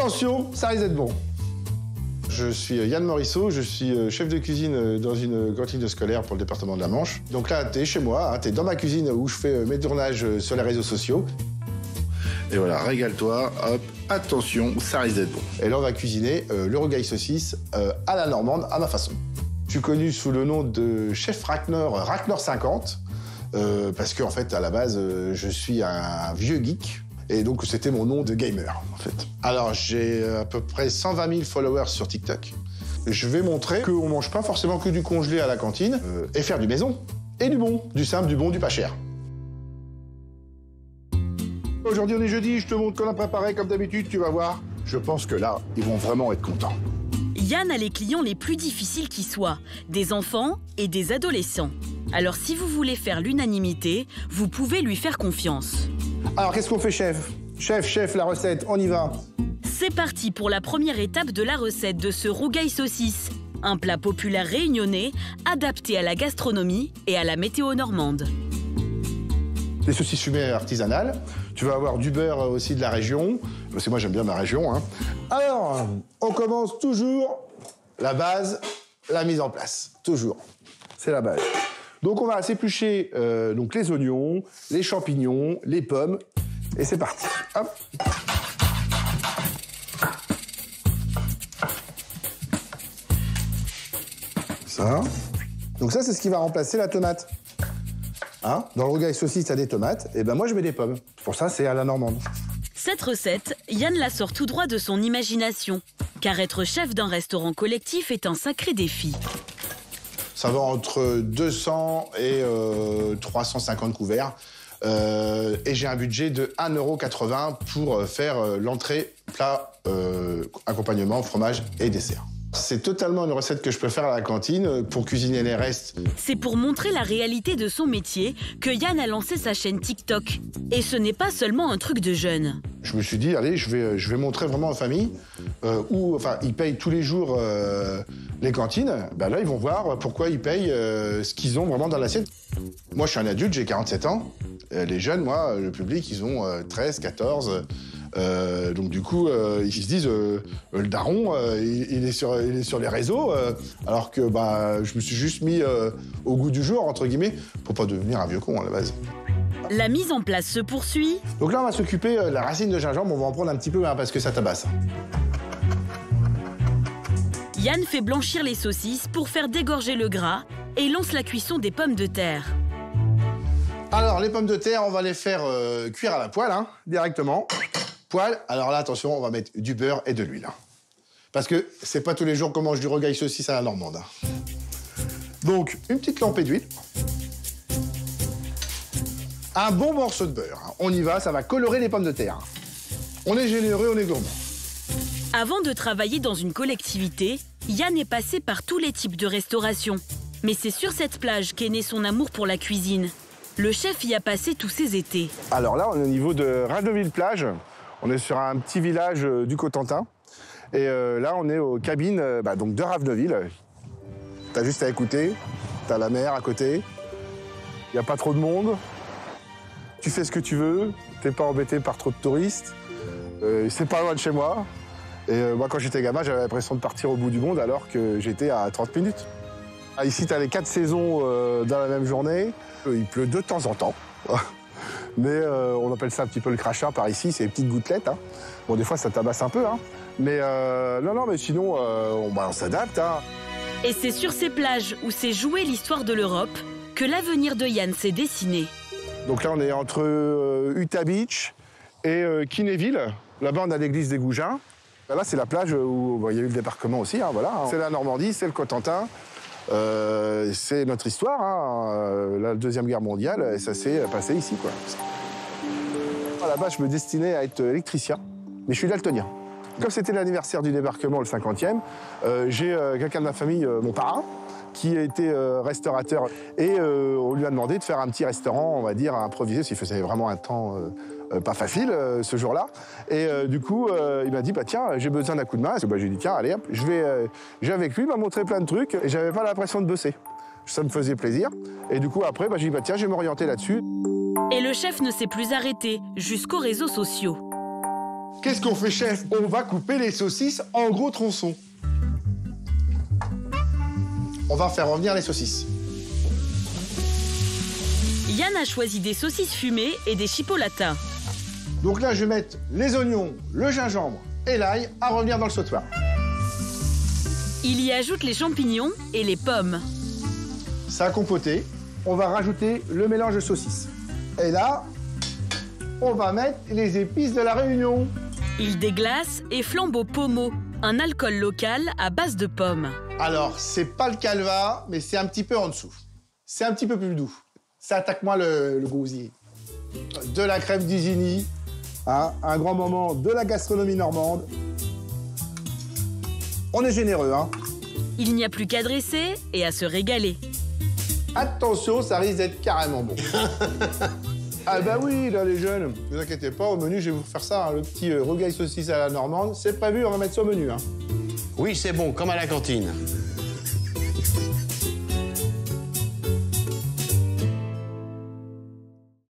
attention, ça risque d'être bon. Je suis Yann Morisseau, je suis chef de cuisine dans une cantine scolaire pour le département de la Manche. Donc là, t'es chez moi, hein, t'es dans ma cuisine où je fais mes tournages sur les réseaux sociaux. Et voilà, régale-toi, hop, attention, ça risque d'être bon. Et là, on va cuisiner le rogaille saucisse à la normande, à ma façon. Je suis connu sous le nom de chef Ragnar 50, parce qu'en fait, à la base, je suis un vieux geek. Et donc, c'était mon nom de gamer, en fait. Alors, j'ai à peu près 120 000 followers sur TikTok. Je vais montrer qu'on mange pas forcément que du congelé à la cantine, et faire du maison. Et du bon, du simple, du bon, du pas cher. Aujourd'hui, on est jeudi, je te montre qu'on a préparé comme d'habitude, tu vas voir. Je pense que là, ils vont vraiment être contents. Yann a les clients les plus difficiles qui soient, des enfants et des adolescents. Alors si vous voulez faire l'unanimité, vous pouvez lui faire confiance. Alors, qu'est-ce qu'on fait, chef? Chef, la recette, on y va. C'est parti pour la première étape de la recette de ce rougaille saucisse. Un plat populaire réunionnais, adapté à la gastronomie et à la météo normande. Des saucisses fumées artisanales. Tu vas avoir du beurre aussi de la région. Parce que moi, j'aime bien ma région. Hein. Alors, on commence toujours la base, la mise en place. Toujours. C'est la base. Donc, on va éplucher donc les oignons, les champignons, les pommes. Et c'est parti. Hop. Ça. Donc ça, c'est ce qui va remplacer la tomate. Hein, dans le rogaille saucisse, t'as des tomates. Et ben moi, je mets des pommes. Pour ça, c'est à la normande. Cette recette, Yann la sort tout droit de son imagination. Car être chef d'un restaurant collectif est un sacré défi. Ça va entre 200 et 350 couverts. Et j'ai un budget de 1,80 € pour faire l'entrée, plat, accompagnement, fromage et dessert. C'est totalement une recette que je peux faire à la cantine pour cuisiner les restes. C'est pour montrer la réalité de son métier que Yann a lancé sa chaîne TikTok. Et ce n'est pas seulement un truc de jeune. Je me suis dit, allez, je vais montrer vraiment aux familles où, enfin, ils payent tous les jours les cantines. Ben là, ils vont voir pourquoi ils payent ce qu'ils ont vraiment dans l'assiette. Moi, je suis un adulte, j'ai 47 ans. Les jeunes, moi, le public, ils ont 13, 14. Donc du coup, ils se disent, le daron, il est sur les réseaux, alors que bah, je me suis juste mis au goût du jour, entre guillemets, pour pas devenir un vieux con à la base. La mise en place se poursuit. Donc là, on va s'occuper de la racine de gingembre, on va en prendre un petit peu hein, parce que ça tabasse. Yann fait blanchir les saucisses pour faire dégorger le gras et lance la cuisson des pommes de terre. Alors, les pommes de terre, on va les faire cuire à la poêle, hein, directement. Poêle, alors là, attention, on va mettre du beurre et de l'huile. Hein. Parce que c'est pas tous les jours qu'on mange du rogaille saucisse à la normande. Hein. Donc, une petite lampée d'huile. Un bon morceau de beurre. Hein. On y va, ça va colorer les pommes de terre. On est généreux, on est gourmand. Avant de travailler dans une collectivité, Yann est passé par tous les types de restauration. Mais c'est sur cette plage qu'est né son amour pour la cuisine. Le chef y a passé tous ses étés. Alors là, on est au niveau de Radeauville-Plage. On est sur un petit village du Cotentin. Et là, on est aux cabines donc de Radeauville. T'as juste à écouter, t'as la mer à côté. Il n'y a pas trop de monde. Tu fais ce que tu veux, t'es pas embêté par trop de touristes. C'est pas loin de chez moi. Et moi, quand j'étais gamin, j'avais l'impression de partir au bout du monde alors que j'étais à 30 minutes. Ici, t'as les 4 saisons dans la même journée. Il pleut de temps en temps. Mais on appelle ça un petit peu le crachat par ici, c'est les petites gouttelettes. Hein. Bon, des fois, ça tabasse un peu. Hein. Mais non, mais sinon, on s'adapte. Hein. Et c'est sur ces plages où s'est jouée l'histoire de l'Europe que l'avenir de Yann s'est dessiné. Donc là, on est entre Utah Beach et Kinéville. Là-bas, on a l'église des Goujins. Là, c'est la plage où il y a eu le débarquement aussi. Hein, voilà. C'est la Normandie, c'est le Cotentin. C'est notre histoire, hein. La Deuxième Guerre mondiale, ça s'est passé ici, quoi. À la base, je me destinais à être électricien, mais je suis daltonien. Comme c'était l'anniversaire du débarquement, le 50e, j'ai quelqu'un de ma famille, mon parrain, qui était restaurateur. Et on lui a demandé de faire un petit restaurant, on va dire, improvisé, parce qu'il faisait vraiment un temps pas facile ce jour-là. Et du coup, il m'a dit, bah tiens, j'ai besoin d'un coup de main. Bah, j'ai dit, tiens, allez, hop, je vais avec lui, il m'a montré plein de trucs, et j'avais pas l'impression de bosser. Ça me faisait plaisir. Et du coup, après, j'ai dit, bah tiens, je vais m'orienter là-dessus. Et le chef ne s'est plus arrêté jusqu'aux réseaux sociaux. Qu'est-ce qu'on fait, chef? On va couper les saucisses en gros tronçons. On va faire revenir les saucisses. Yann a choisi des saucisses fumées et des chipolatas. Donc là, je vais mettre les oignons, le gingembre et l'ail à revenir dans le sautoir. Il y ajoute les champignons et les pommes. Ça a compoté. On va rajouter le mélange de saucisses. Et là, on va mettre les épices de la Réunion. Il déglace et flambe au pommeau, un alcool local à base de pommes. Alors, c'est pas le calva, mais c'est un petit peu en dessous. C'est un petit peu plus doux. Ça attaque moins le gosier. De la crème d'Isigny, hein, un grand moment de la gastronomie normande. On est généreux, hein. Il n'y a plus qu'à dresser et à se régaler. Attention, ça risque d'être carrément bon. Ah bah oui, là, les jeunes, ne vous inquiétez pas, au menu, je vais vous faire ça, hein, le petit rogaille saucisse à la normande. C'est prévu, on va mettre ça au menu, hein. Oui, c'est bon, comme à la cantine.